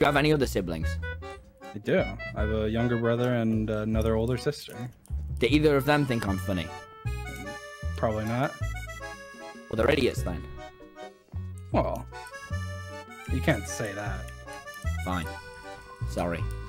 you have any other siblings? I do. I have a younger brother and another older sister. Do either of them think I'm funny? Probably not. Well, they're idiots then. Well, you can't say that. Fine. Sorry.